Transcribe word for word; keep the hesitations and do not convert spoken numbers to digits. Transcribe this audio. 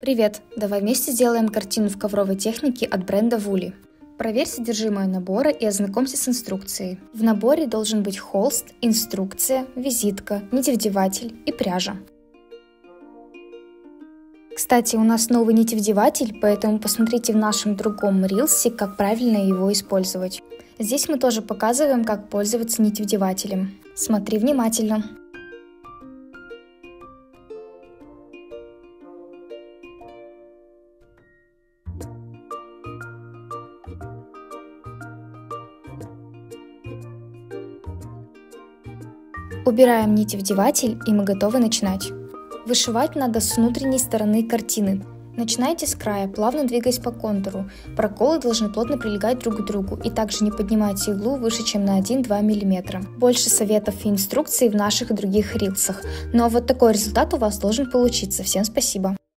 Привет! Давай вместе сделаем картину в ковровой технике от бренда Woolly. Проверь содержимое набора и ознакомься с инструкцией. В наборе должен быть холст, инструкция, визитка, нитевдеватель и пряжа. Кстати, у нас новый нитевдеватель, поэтому посмотрите в нашем другом рилсе, как правильно его использовать. Здесь мы тоже показываем, как пользоваться нитевдевателем. Смотри внимательно. Убираем нитевдеватель, и мы готовы начинать. Вышивать надо с внутренней стороны картины. Начинайте с края, плавно двигаясь по контуру. Проколы должны плотно прилегать друг к другу, и также не поднимайте иглу выше, чем на один-два миллиметра. Больше советов и инструкций в наших других рилсах. Ну а вот такой результат у вас должен получиться. Всем спасибо!